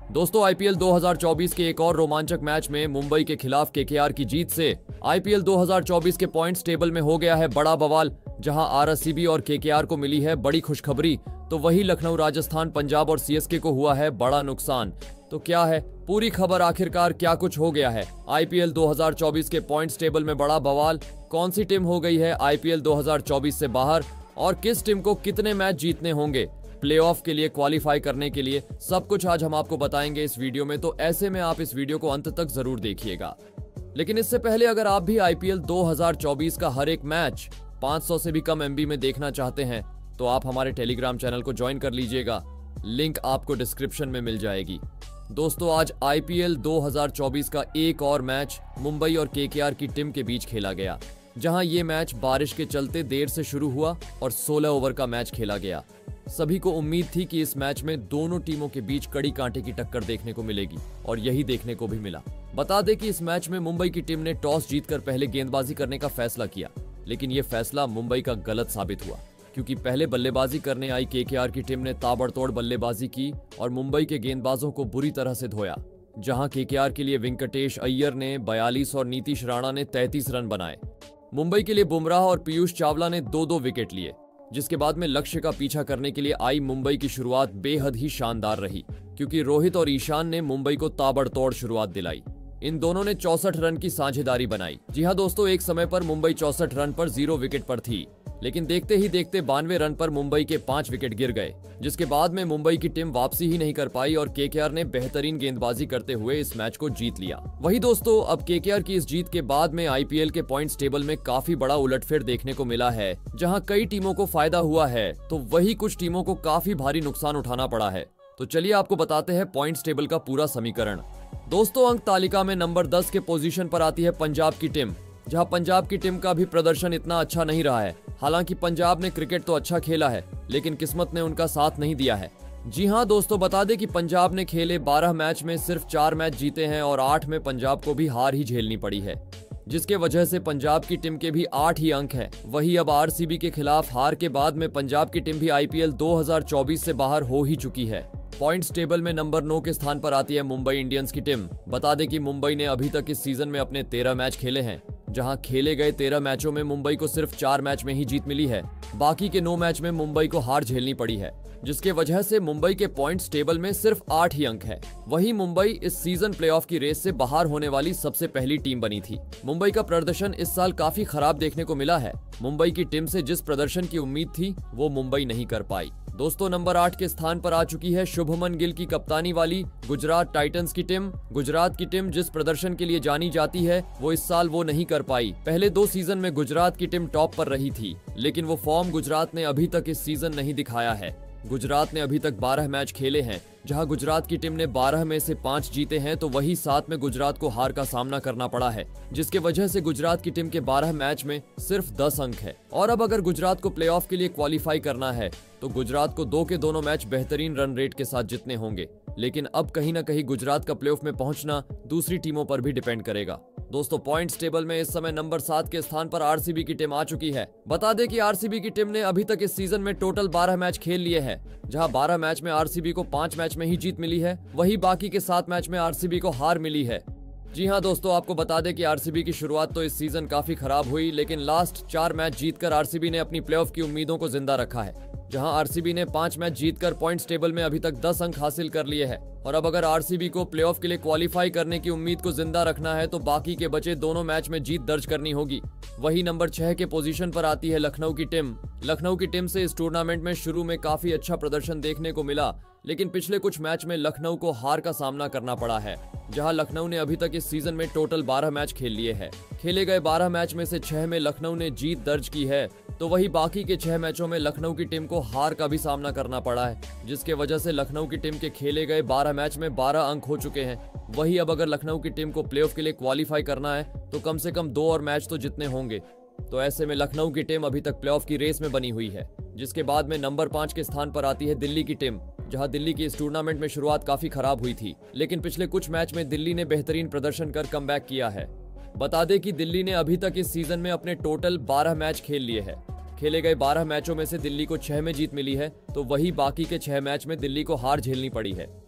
दोस्तों आईपीएल 2024 के एक और रोमांचक मैच में मुंबई के खिलाफ केकेआर की जीत से आईपीएल 2024 के पॉइंट्स टेबल में हो गया है बड़ा बवाल। जहां आरसीबी और केकेआर को मिली है बड़ी खुशखबरी, तो वही लखनऊ, राजस्थान, पंजाब और सीएसके को हुआ है बड़ा नुकसान। तो क्या है पूरी खबर, आखिरकार क्या कुछ हो गया है? आईपीएल 2024 के पॉइंट्स टेबल में बड़ा बवाल, कौन सी टीम हो गई है आईपीएल 2024 से बाहर और किस टीम को कितने मैच जीतने होंगे प्लेऑफ के लिए क्वालिफाई करने के लिए, सब कुछ आज हम आपको बताएंगे इस वीडियो में। तो ऐसे में आप इस वीडियो को अंत तक जरूर देखिएगा। लेकिन इससे पहले अगर आप भी आईपीएल 2024 का हर एक मैच 500 से भी कम एमबी में देखना चाहते हैं तो आप हमारे टेलीग्राम चैनल को ज्वाइन कर लीजिएगा, लिंक आपको डिस्क्रिप्शन में मिल जाएगी। दोस्तों आज आईपीएल 2024 का एक और मैच मुंबई और केकेआर की टीम के बीच खेला गया, जहां ये मैच बारिश के चलते देर से शुरू हुआ और 16 ओवर का मैच खेला गया। सभी को उम्मीद थी कि इस मैच में दोनों टीमों के बीच कड़ी कांटे की टक्कर देखने को मिलेगी और यही देखने को भी मिला। बता दें कि इस मैच में मुंबई की टीम ने टॉस जीतकर पहले गेंदबाजी करने का फैसला किया, लेकिन यह फैसला मुंबई का गलत साबित हुआ, क्योंकि पहले बल्लेबाजी करने आई केकेआर की टीम ने ताबड़तोड़ बल्लेबाजी की और मुंबई के गेंदबाजों को बुरी तरह से धोया। जहां केकेआर के लिए वेंकटेश अय्यर ने 42 और नीतीश राणा ने 33 रन बनाए। मुंबई के लिए बुमराह और पीयूष चावला ने 2-2 विकेट लिए, जिसके बाद में लक्ष्य का पीछा करने के लिए आई मुंबई की शुरुआत बेहद ही शानदार रही, क्योंकि रोहित और ईशान ने मुंबई को ताबड़तोड़ शुरुआत दिलाई। इन दोनों ने 64 रन की साझेदारी बनाई। जी हां दोस्तों, एक समय पर मुंबई 64 रन पर 0 विकेट पर थी, लेकिन देखते ही देखते 92 रन पर मुंबई के 5 विकेट गिर गए, जिसके बाद में मुंबई की टीम वापसी ही नहीं कर पाई और केकेआर ने बेहतरीन गेंदबाजी करते हुए इस मैच को जीत लिया। वही दोस्तों, अब केकेआर की इस जीत के बाद में आईपीएल के पॉइंट्स टेबल में काफी बड़ा उलटफेर देखने को मिला है। जहां कई टीमों को फायदा हुआ है तो वही कुछ टीमों को काफी भारी नुकसान उठाना पड़ा है। तो चलिए आपको बताते हैं पॉइंट्स टेबल का पूरा समीकरण। दोस्तों अंक तालिका में नंबर 10 के पोजीशन पर आती है पंजाब की टीम, जहां पंजाब की टीम का भी प्रदर्शन इतना अच्छा नहीं रहा है। हालांकि पंजाब ने क्रिकेट तो अच्छा खेला है, लेकिन किस्मत ने उनका साथ नहीं दिया है। जी हां दोस्तों, बता दें कि पंजाब ने खेले 12 मैच में सिर्फ 4 मैच जीते हैं और 8 में पंजाब को भी हार ही झेलनी पड़ी है, जिसके वजह से पंजाब की टीम के भी 8 ही अंक हैं। वही अब आरसीबी के खिलाफ हार के बाद में पंजाब की टीम भी आईपीएल 2024 से बाहर हो ही चुकी है। पॉइंट्स टेबल में नंबर 9 के स्थान पर आती है मुंबई इंडियंस की टीम। बता दें कि मुंबई ने अभी तक इस सीजन में अपने 13 मैच खेले हैं, जहां खेले गए 13 मैचों में मुंबई को सिर्फ 4 मैच में ही जीत मिली है। बाकी के 9 मैच में मुंबई को हार झेलनी पड़ी है, जिसके वजह से मुंबई के पॉइंट्स टेबल में सिर्फ 8 ही अंक है। वही मुंबई इस सीजन प्लेऑफ की रेस से बाहर होने वाली सबसे पहली टीम बनी थी। मुंबई का प्रदर्शन इस साल काफी खराब देखने को मिला है। मुंबई की टीम से जिस प्रदर्शन की उम्मीद थी वो मुंबई नहीं कर पाई। दोस्तों नंबर 8 के स्थान पर आ चुकी है शुभमन गिल की कप्तानी वाली गुजरात टाइटंस की टीम। गुजरात की टीम जिस प्रदर्शन के लिए जानी जाती है वो इस साल वो नहीं कर पाई। पहले 2 सीजन में गुजरात की टीम टॉप पर रही थी, लेकिन वो फॉर्म गुजरात ने अभी तक इस सीजन नहीं दिखाया है। गुजरात ने अभी तक 12 मैच खेले हैं, जहां गुजरात की टीम ने 12 में से 5 जीते हैं, तो वही 7 में गुजरात को हार का सामना करना पड़ा है, जिसके वजह से गुजरात की टीम के 12 मैच में सिर्फ 10 अंक है। और अब अगर गुजरात को प्लेऑफ के लिए क्वालिफाई करना है तो गुजरात को 2 के दोनों मैच बेहतरीन रन रेट के साथ जीतने होंगे। लेकिन अब कहीं ना कहीं गुजरात का प्लेऑफ में पहुंचना दूसरी टीमों पर भी डिपेंड करेगा। दोस्तों पॉइंट्स टेबल में इस समय नंबर 7 के स्थान पर आरसीबी की टीम आ चुकी है। बता दें कि आरसीबी की टीम ने अभी तक इस सीजन में टोटल 12 मैच खेल लिए हैं, जहां 12 मैच में आरसीबी को 5 मैच में ही जीत मिली है, वही बाकी के 7 मैच में आरसीबी को हार मिली है। जी हां दोस्तों, आपको बता दें कि आरसीबी की शुरुआत तो इस सीजन काफी खराब हुई, लेकिन लास्ट 4 मैच जीतकर आरसीबी ने अपनी प्लेऑफ की उम्मीदों को जिंदा रखा है। जहां आरसीबी ने 5 मैच जीतकर पॉइंट्स टेबल में अभी तक 10 अंक हासिल कर लिए हैं। और अब अगर आरसीबी को प्लेऑफ के लिए क्वालिफाई करने की उम्मीद को जिंदा रखना है तो बाकी के बचे दोनों मैच में जीत दर्ज करनी होगी। वही नंबर 6 के पोजीशन पर आती है लखनऊ की टीम। लखनऊ की टीम से इस टूर्नामेंट में शुरू में काफी अच्छा प्रदर्शन देखने को मिला, लेकिन पिछले कुछ मैच में लखनऊ को हार का सामना करना पड़ा है। जहां लखनऊ ने अभी तक इस सीजन में टोटल 12 मैच खेल लिए हैं। खेले गए 12 मैच में से 6 में लखनऊ ने जीत दर्ज की है, तो वही बाकी के 6 मैचों में लखनऊ की टीम को हार का भी सामना करना पड़ा है, जिसके वजह से लखनऊ की टीम के खेले गए 12 मैच में 12 अंक हो चुके हैं। वही अब अगर लखनऊ की टीम को प्लेऑफ के लिए क्वालिफाई करना है तो कम से कम 2 और मैच तो जितने होंगे। तो ऐसे में लखनऊ की टीम अभी तक प्लेऑफ की रेस में बनी हुई है। जिसके बाद में नंबर 5 के स्थान पर आती है दिल्ली की टीम, जहां दिल्ली की इस टूर्नामेंट में शुरुआत काफी खराब हुई थी, लेकिन पिछले कुछ मैच में दिल्ली ने बेहतरीन प्रदर्शन कर कमबैक किया है। बता दें कि दिल्ली ने अभी तक इस सीजन में अपने टोटल 12 मैच खेल लिए हैं। खेले गए 12 मैचों में से दिल्ली को 6 में जीत मिली है, तो वही बाकी के 6 मैच में दिल्ली को हार झेलनी पड़ी है।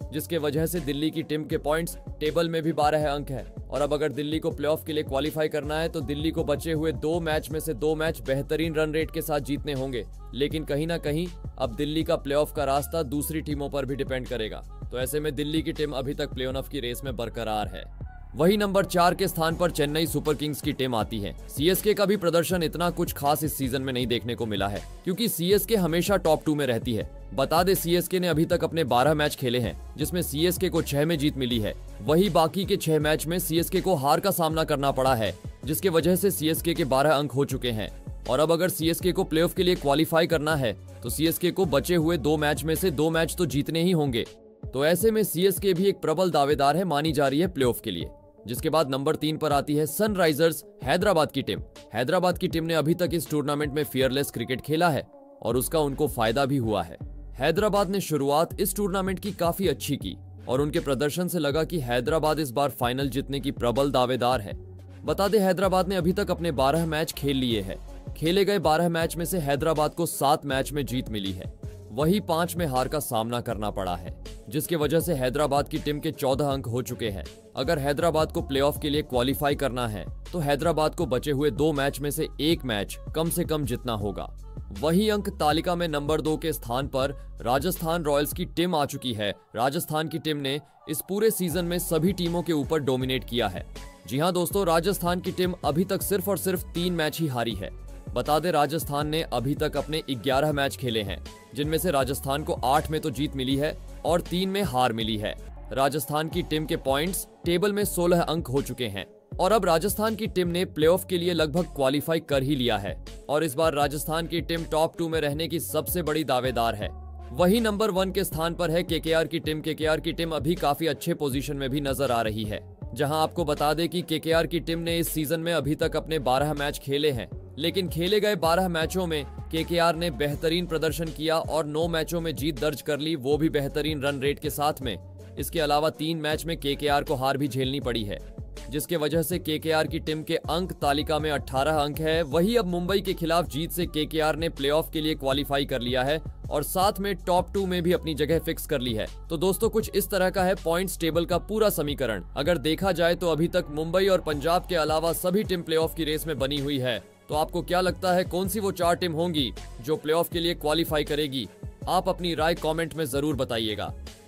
जिसके वजह से दिल्ली की टीम के पॉइंट्स टेबल में भी 12 अंक है। और अब अगर दिल्ली को प्लेऑफ के लिए क्वालिफाई करना है तो दिल्ली को बचे हुए 2 मैच में से 2 मैच बेहतरीन रन रेट के साथ जीतने होंगे। लेकिन कहीं ना कहीं अब दिल्ली का प्लेऑफ का रास्ता दूसरी टीमों पर भी डिपेंड करेगा। तो ऐसे में दिल्ली की टीम अभी तक प्ले ऑफ की रेस में बरकरार है। वही नंबर 4 के स्थान पर चेन्नई सुपर किंग्स की टीम आती है। सीएसके का भी प्रदर्शन इतना कुछ खास इस सीजन में नहीं देखने को मिला है, क्योंकि सीएसके हमेशा टॉप 2 में रहती है। बता दे सीएसके ने अभी तक अपने 12 मैच खेले हैं, जिसमें सीएसके को 6 में जीत मिली है। वही बाकी के 6 मैच में सीएसके को हार का सामना करना पड़ा है, जिसके वजह से सीएसके के 12 अंक हो चुके हैं। और अब अगर सीएसके को प्लेऑफ के लिए क्वालिफाई करना है तो सीएसके को बचे हुए 2 मैच में से 2 मैच तो जीतने ही होंगे। तो ऐसे में सीएसके भी एक प्रबल दावेदार है मानी जा रही है प्लेऑफ के लिए। जिसके बाद नंबर 3 पर आती है सनराइजर्स हैदराबाद की टीम। हैदराबाद की टीम ने अभी तक इस टूर्नामेंट में फियरलेस क्रिकेट खेला है और उसका उनको फायदा भी हुआ है। हैदराबाद ने शुरुआत इस टूर्नामेंट की काफी अच्छी की और उनके प्रदर्शन से लगा कि हैदराबाद इस बार फाइनल जीतने की प्रबल दावेदार है। बता दें हैदराबाद ने अभी तक अपने 12 मैच खेल लिए हैं। खेले गए 12 मैच में से हैदराबाद को 7 मैच में जीत मिली है, वही 5 में हार का सामना करना पड़ा है, जिसकी वजह से हैदराबाद की टीम के 14 अंक हो चुके हैं। अगर हैदराबाद को प्लेऑफ के लिए क्वालिफाई करना है तो हैदराबाद को बचे हुए 2 मैच में से 1 मैच कम से कम जीतना होगा। वही अंक तालिका में नंबर 2 के स्थान पर राजस्थान रॉयल्स की टीम आ चुकी है। राजस्थान की टीम ने इस पूरे सीजन में सभी टीमों के ऊपर डोमिनेट किया है। जी हां दोस्तों, राजस्थान की टीम अभी तक सिर्फ और सिर्फ 3 मैच ही हारी है। बता दें राजस्थान ने अभी तक अपने 11 मैच खेले हैं, जिनमें से राजस्थान को 8 में तो जीत मिली है और 3 में हार मिली है। राजस्थान की टीम के पॉइंट्स टेबल में 16 अंक हो चुके हैं और अब राजस्थान की टीम ने प्लेऑफ के लिए लगभग क्वालिफाई कर ही लिया है और इस बार राजस्थान की टीम टॉप 2 में रहने की सबसे बड़ी दावेदार है। वही नंबर 1 के स्थान पर है केकेआर की टीम। केकेआर की टीम अभी काफी अच्छे पोजीशन में भी नजर आ रही है। जहां आपको बता दें कि केकेआर की टीम ने इस सीजन में अभी तक अपने 12 मैच खेले हैं, लेकिन खेले गए 12 मैचों में केकेआर ने बेहतरीन प्रदर्शन किया और 9 मैचों में जीत दर्ज कर ली, वो भी बेहतरीन रन रेट के साथ में। इसके अलावा 3 मैच में केकेआर को हार भी झेलनी पड़ी है, जिसके वजह से केकेआर की टीम के अंक तालिका में 18 अंक है। वही अब मुंबई के खिलाफ जीत से केकेआर ने प्लेऑफ के लिए क्वालिफाई कर लिया है और साथ में टॉप 2 में भी अपनी जगह फिक्स कर ली है। तो दोस्तों कुछ इस तरह का है पॉइंट्स टेबल का पूरा समीकरण। अगर देखा जाए तो अभी तक मुंबई और पंजाब के अलावा सभी टीम प्लेऑफ की रेस में बनी हुई है। तो आपको क्या लगता है कौन सी वो 4 टीम होंगी जो प्लेऑफ के लिए क्वालिफाई करेगी? आप अपनी राय कमेंट में जरूर बताइएगा।